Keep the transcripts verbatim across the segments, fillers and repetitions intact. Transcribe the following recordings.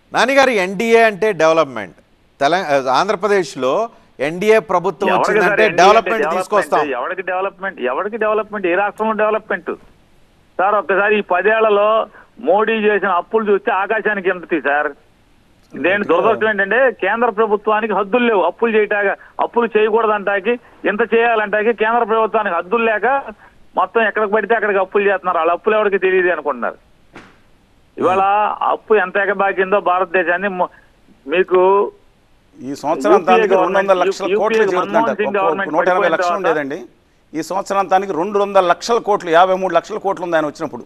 నానిగారు NDA అంటే development. Telangana ఆంధ్రప్రదేశ్లో NDA ప్రభుత్వం వచ్చిందంటే డెవలప్మెంట్ తీసుకొస్తాం. ఎవరికి డెవలప్మెంట్ ఎవరికి డెవలప్మెంట్ ఏ రాష్ట్రంలో డెవలప్మెంట్ సార్? ఒక్కసారి ఈ పదేళ్లలో మోడీ చేసిన అప్పులు చూస్తే ఆకాశానికి ఎంతది సార్. నేను దురదృష్టం ఏంటంటే కేంద్ర ప్రభుత్వానికి హద్దులు లేవు. అప్పులు చేయటాక అప్పులు చేయకూడదంటాకి ఎంత చేయాలంటాకి కేంద్ర ప్రభుత్వానికి హద్దులు లేక మొత్తం ఎక్కడికి పడితే అక్కడికి అప్పులు చేస్తున్నారు. వాళ్ళ అప్పులు ఎవరికి తెలియదు అనుకుంటున్నారు. ఇవాళ అప్పు ఎంత ఎగబాకిందో భారతదేశాన్ని మీకు ఈ సంవత్సరాంతానికి రెండు వందల లక్షల కోట్లు నూట ఎనభై లక్షలు ఉండేదండి. ఈ సంవత్సరాంతానికి రెండు వందల లక్షల కోట్లు యాభై మూడు లక్షల కోట్లు ఉంది ఆయన వచ్చినప్పుడు.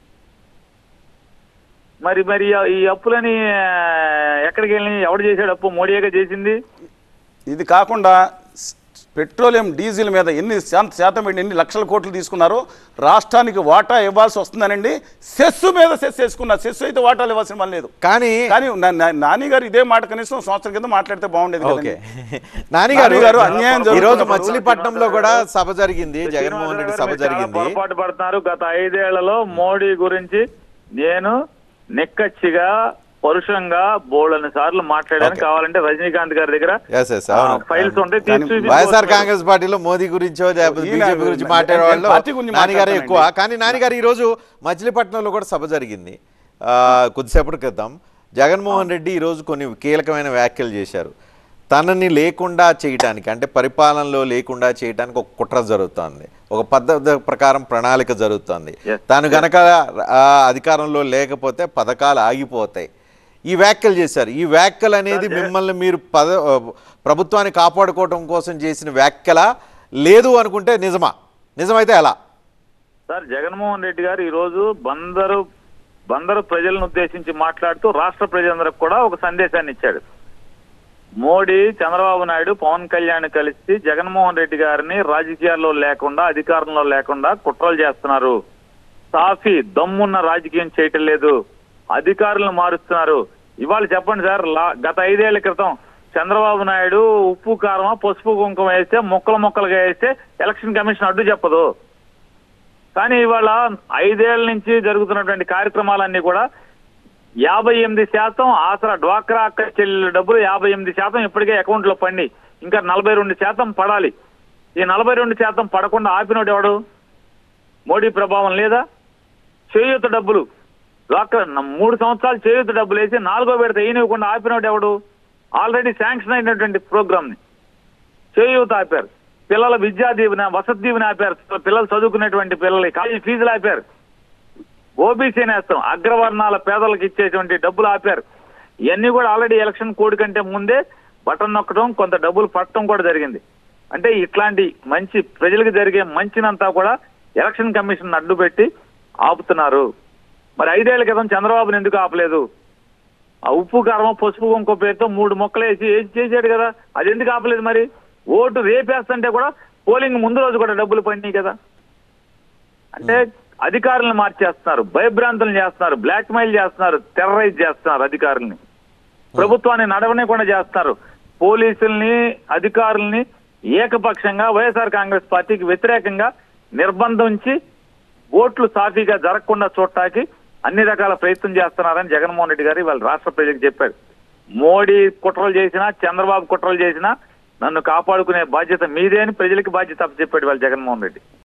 మరి మరి ఈ అప్పులని ఎక్కడికి వెళ్ళి ఎవడు చేశాడు? అప్పు మోడీగా చేసింది. ఇది కాకుండా పెట్రోలియం డీజిల్ మీద ఎన్ని శాతం ఎన్ని లక్షల కోట్లు తీసుకున్నారో రాష్ట్రానికి వాటా ఇవ్వాల్సి వస్తుందనండి. సెస్ మీద సెస్ వేసుకున్నారు. సెస్ అయితే వాటాలు ఇవ్వాల్సిన పని లేదు. కానీ కానీ నాని గారు ఇదే మాట కనీసం సంవత్సరం కింద మాట్లాడితే బాగుండేది. ఓకే నాని గారు అన్యాయం ఈ రోజు మచిలీపట్నంలో కూడా సభ జరిగింది. జగన్మోహన్ రెడ్డి సభ జరిగింది. పొరపాటు పడుతున్నారు. గత ఐదేళ్లలో మోడీ గురించి నేను నిక్కచ్చిగా పరుషంగా బోల్డని సార్లు మాట్లాడాను. కావాలంటే రజనీకాంత్ గారి దగ్గర ఫైల్స్ ఉంటాయి. వైఎస్ఆర్ కాంగ్రెస్ పార్టీలో మోదీ గురించో బీజేపీ గురించి మాట్లాడే వాళ్ళు నానిగారే ఎక్కువ. కానీ నానిగారు ఈ రోజు మచిలీపట్నంలో కూడా సభ జరిగింది కొద్దిసేపటి క్రితం. జగన్మోహన్ రెడ్డి ఈరోజు కొన్ని కీలకమైన వ్యాఖ్యలు చేశారు. తనని లేకుండా చేయటానికి అంటే పరిపాలనలో లేకుండా చేయడానికి ఒక కుట్ర జరుగుతుంది. ఒక పద్ధతి ప్రకారం ప్రణాళిక జరుగుతుంది. తాను గనక అధికారంలో లేకపోతే పథకాలు ఆగిపోతాయి. ఈ వ్యాఖ్యలు చేశారు. ఈ వ్యాఖ్యలు అనేది మిమ్మల్ని మీరు పద ప్రభుత్వాన్ని కాపాడుకోవడం కోసం చేసిన వ్యాఖ్యల లేదు అనుకుంటే నిజమా? నిజమైతే ఎలా సార్? జగన్మోహన్ రెడ్డి గారు ఈరోజు బందరు బందరు ప్రజలను ఉద్దేశించి మాట్లాడుతూ రాష్ట్ర ప్రజలందరికి కూడా ఒక సందేశాన్ని ఇచ్చాడు. మోడీ, చంద్రబాబు నాయుడు, పవన్ కళ్యాణ్ కలిసి జగన్మోహన్ రెడ్డి గారిని రాజకీయాల్లో లేకుండా అధికారంలో లేకుండా కుట్రలు చేస్తున్నారు. సాఫీ దమ్మున్న రాజకీయం చేయటం లేదు. అధికారులను మారుస్తున్నారు. ఇవాళ చెప్పండి సార్, గత ఐదేళ్ల క్రితం చంద్రబాబు నాయుడు ఉప్పు కారమా పసుపు కుంకుమ వేస్తే మొక్కలు మొక్కలుగా వేస్తే ఎలక్షన్ కమిషన్ అడ్డు చెప్పదు. కానీ ఇవాళ ఐదేళ్ల నుంచి జరుగుతున్నటువంటి కార్యక్రమాలన్నీ కూడా యాభై ఎనిమిది శాతం ఆసరా డ్వాక్రా అక్క చెల్లెల డబ్బులు యాభై ఎనిమిది శాతం ఇప్పటికే అకౌంట్ లో పండి ఇంకా నలభై రెండు శాతం పడాలి. ఈ నలభై రెండు శాతం పడకుండా ఆపినోడు ఎవడు? మోడీ ప్రభావం లేదా? చేయూత డబ్బులు డ్వాక్రా మూడు సంవత్సరాలు చేయూత డబ్బులు వేసి నాలుగో విడత వేయనివ్వకుండా ఆపినోడు ఎవడు? ఆల్రెడీ శాంక్షన్ అయినటువంటి ప్రోగ్రామ్ ని చేయూత ఆపారు. పిల్లల విద్యా దీవెన, వసతి దీవెన ఆపారు. పిల్లలు చదువుకునేటువంటి పిల్లలు కాలేజీ ఫీజులు ఆపారు. ఓబీసీ నేస్తం అగ్రవర్ణాల పేదలకు ఇచ్చేటువంటి డబ్బులు ఆపారు. ఇవన్నీ కూడా ఆల్రెడీ ఎలక్షన్ కోడ్ కంటే ముందే బటన్ నొక్కడం, కొంత డబ్బులు పట్టడం కూడా జరిగింది. అంటే ఇట్లాంటి మంచి ప్రజలకు జరిగే మంచినంతా కూడా ఎలక్షన్ కమిషన్ అడ్డు పెట్టి ఆపుతున్నారు. మరి ఐదేళ్ల క్రితం చంద్రబాబుని ఎందుకు ఆపలేదు? ఆ ఉప్పు కారం పసుపు ఇంకో పేరుతో మూడు మొక్కలు వేసి చేసాడు కదా, అది ఎందుకు ఆపలేదు? మరి ఓటు రేపేస్తుంటే కూడా పోలింగ్ ముందు రోజు కూడా డబ్బులు పడినాయి కదా. అంటే అధికారులను మార్చేస్తున్నారు, భయభ్రాంతులను చేస్తున్నారు, బ్లాక్ మెయిల్ చేస్తున్నారు, టెర్రరైజ్ చేస్తున్నారు అధికారుల్ని, ప్రభుత్వాన్ని నడవనికుండా చేస్తున్నారు. పోలీసుల్ని, అధికారుల్ని ఏకపక్షంగా వైఎస్ఆర్ కాంగ్రెస్ పార్టీకి వ్యతిరేకంగా నిర్బంధించి ఓట్లు సాఫీగా జరగకుండా చూడటానికి అన్ని రకాల ప్రయత్నం చేస్తున్నారని జగన్మోహన్ రెడ్డి గారు వాళ్ళ రాష్ట్ర ప్రజలకు చెప్పారు. మోడీ కుట్రలు చేసినా, చంద్రబాబు కుట్రలు చేసినా నన్ను కాపాడుకునే బాధ్యత మీదే అని ప్రజలకు బాధ్యత చెప్పాడు వాళ్ళ జగన్మోహన్ రెడ్డి.